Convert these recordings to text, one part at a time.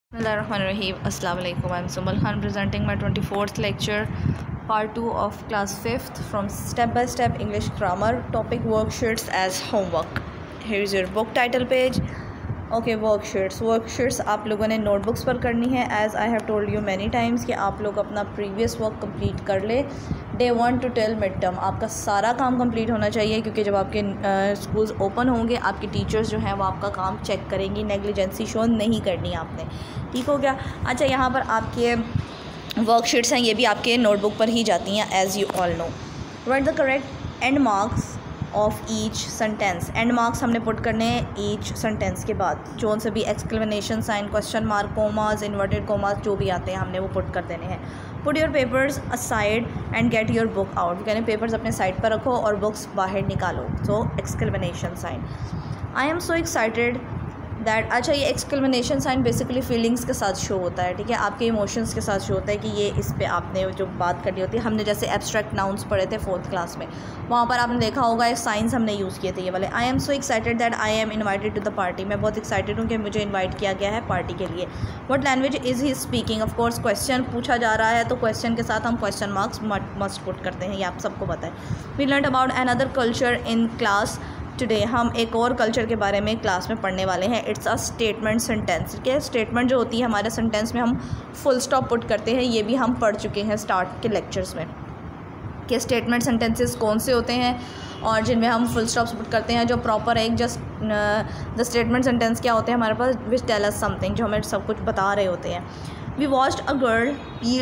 Bismillahirrahmanirrahim. Assalamu alaikum. I'm Sumal Khan presenting my 24th lecture, part 2 of class 5th from Step by Step English Grammar, topic worksheets as homework. Here is your book title page. Okay, worksheets आप लोगों ने notebooks पर करनी है. As I have told you many times कि आप लोग अपना प्रीवियस वर्क कंप्लीट कर ले. Day 1 to till mid term आपका सारा काम कंप्लीट होना चाहिए, क्योंकि जब आपके स्कूल्स ओपन होंगे आपके टीचर्स जो हैं वो आपका काम चेक करेंगी. नेग्लिजेंसी शो नहीं करनी आपने. ठीक हो गया. अच्छा, यहाँ पर आपके वर्कशीट्स हैं, ये भी आपके नोटबुक पर ही जाती हैं as you all know. Write the correct end marks of each sentence. End marks हमने पुट करने हैं ईच सेंटेंस के बाद. जो उनसे भी exclamation sign, question mark, commas, inverted commas जो भी आते हैं हमने वो पुट कर देने हैं. Put your papers aside and get your book out. कहने पेपर्स अपने साइड पर रखो और बुक्स बाहर निकालो. So exclamation sign. I am so excited that. अच्छा, ये एक्सक्लेमेशन साइन बेसिकली फीलिंग्स के साथ शो होता है. ठीक है, आपके इमोशंस के साथ शो होता है कि ये इस पे आपने जो बात करनी होती है. हमने जैसे एब्स्ट्रैक्ट नाउन्स पढ़े थे 4th क्लास में, वहाँ पर आपने देखा होगा ये साइंस हमने यूज़ किए थे ये वाले. I am so excited that I am invited to the party. मैं बहुत एक्साइटेड हूँ कि मुझे इन्वाइट किया गया है पार्टी के लिए. What language is he speaking. Of course question पूछा जा रहा है तो क्वेश्चन के साथ हम क्वेश्चन मार्क्स मस्ट पुट करते हैं, ये आप सबको पता है. We learn about another culture in class today. हम एक और कल्चर के बारे में क्लास में पढ़ने वाले हैं. It's a statement sentence. ठीक है, स्टेटमेंट जो होती है हमारे सेंटेंस में हम फुल स्टॉप पुट करते हैं. ये भी हम पढ़ चुके हैं स्टार्ट के लेक्चर्स में कि स्टेटमेंट सेंटेंसेस कौन से होते हैं और जिनमें हम फुल स्टॉप्स पुट करते हैं. जो प्रॉपर एक जस्ट द स्टेटमेंट सेंटेंस क्या होते हैं हमारे पास, विच टेल अस समथिंग, जो हमें सब कुछ बता रहे होते हैं. We watched a girl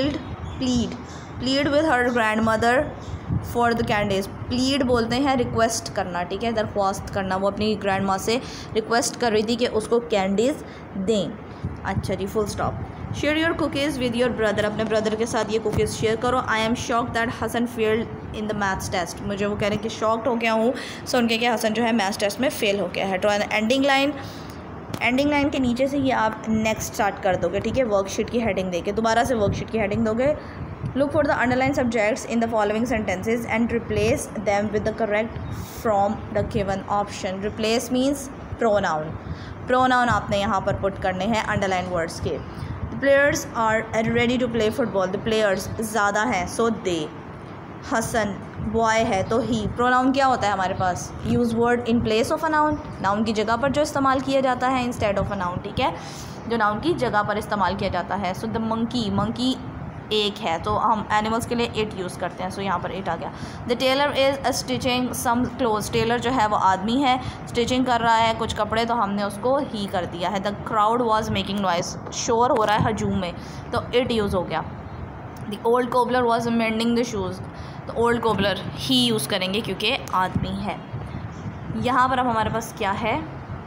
plead with her grandmother for the candies. Plead बोलते हैं रिक्वेस्ट करना. ठीक है, दरख्वास्त करना. वो अपनी ग्रैंड माँ से रिक्वेस्ट कर रही थी कि उसको कैंडीज़ दें. अच्छा जी, full stop. Share your cookies with your brother. अपने ब्रदर के साथ ये कुकीज़ शेयर करो. I am shocked that Hasan failed in the maths test. मुझे वो कह रहे हैं कि शॉक्ड हो गया हूँ सुन के कि हसन जो है मैथ्स टेस्ट में फ़ेल हो गया है. तो एंडिंग लाइन के नीचे से ये आप नेक्स्ट स्टार्ट कर दोगे. ठीक है, वर्कशीट की हेडिंग देके दोबारा से वर्कशीट की हेडिंग दोगे. Look for the underlined subjects in the following sentences and replace them with the correct from the given option. Replace means pronoun. Pronoun आपने यहाँ पर put करने हैं underlined words के. The players are ready to play football. The players ज़्यादा हैं so they. Hasan boy है तो ही. प्रोनाउन क्या होता है हमारे पास, use word in place of a noun. Noun की जगह पर जो इस्तेमाल किया जाता है इंस्टेड ऑफ अ नाउन. ठीक है, जो नाउन की जगह पर इस्तेमाल किया जाता है. सो द मंकी एक है तो हम एनिमल्स के लिए इट यूज़ करते हैं. सो यहाँ पर इट आ गया. The tailor is stitching some clothes. Tailor जो है वो आदमी है, स्टिचिंग कर रहा है कुछ कपड़े, तो हमने उसको ही कर दिया है. The crowd was making noise. शोर हो रहा है हजूम में, तो इट यूज़ हो गया. The old cobbler was mending the shoes. तो ओल्ड कोबलर ही यूज़ करेंगे क्योंकि आदमी है. यहाँ पर अब हमारे पास क्या है,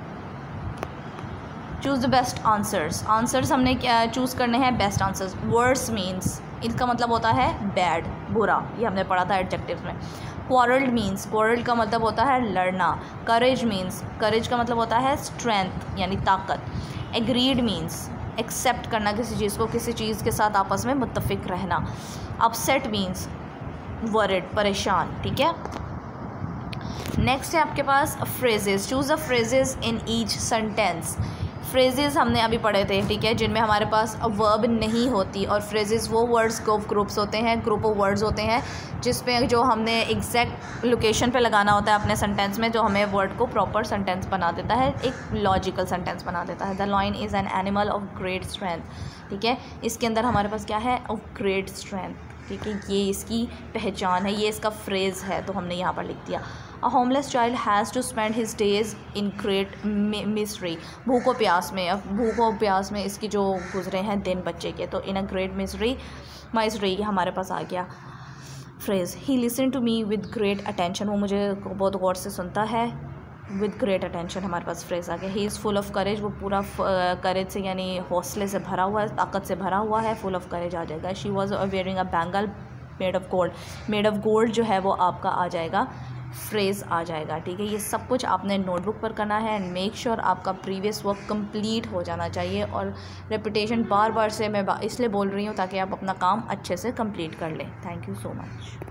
choose the best answers. Answers हमने क्या चूज़ करने हैं, बेस्ट आंसर्स. वर्ड्स मीन्स, इसका मतलब होता है बैड, बुरा. ये हमने पढ़ा था एडजेक्टिव्स में. क्वारल्ड मीन्स, क्वारल्ड का मतलब होता है लड़ना. करेज मीन्स, करेज का मतलब होता है स्ट्रेंथ यानी ताकत. एग्रीड मीन्स एक्सेप्ट करना किसी चीज़ को, किसी चीज़ के साथ आपस में मुत्तफिक रहना. अपसेट मीन्स वरिड, परेशान. ठीक है, नेक्स्ट है आपके पास phrases. Choose the phrases in each sentence. Phrases हमने अभी पढ़े थे. ठीक है, जिनमें हमारे पास वर्ब नहीं होती. और फ्रेजेस वो वर्ड्स को ग्रुप्स होते हैं, ग्रुप ऑफ वर्ड्स होते हैं जिसमें जो हमने एग्जैक्ट लोकेशन पे लगाना होता है अपने सेंटेंस में, जो हमें वर्ड को प्रॉपर सेंटेंस बना देता है, एक लॉजिकल सेंटेंस बना देता है. The lion is an animal of great strength. ठीक है, इसके अंदर हमारे पास क्या है, ऑफ ग्रेट स्ट्रेंथ. ठीक है, ये इसकी पहचान है, ये इसका फ्रेज़ है, तो हमने यहाँ पर लिख दिया. A homeless child has to spend his days in great misery. भूखो प्यास में इसकी जो गुजरे हैं दिन बच्चे के, तो इन अ ग्रेट मिसरी हमारे पास आ गया phrase. He listen to me with great attention. वो मुझे बहुत गौर से सुनता है. विद ग्रेट अटेंशन हमारे पास फ्रेज़ आ गया. He is full of courage. वो पूरा करेज से यानी हौसले से भरा हुआ है, ताकत से भरा हुआ है. फुल ऑफ करेज आ जाएगा. She was wearing a bangle made of gold. Made of gold जो है वो आपका आ जाएगा, फ्रेज़ आ जाएगा. ठीक है, ये सब कुछ आपने नोटबुक पर करना है. एंड मेक श्योर आपका प्रीवियस वर्क कंप्लीट हो जाना चाहिए. और रेपिटेशन बार बार से मैं इसलिए बोल रही हूँ ताकि आप अपना काम अच्छे से कंप्लीट कर लें. Thank you so much.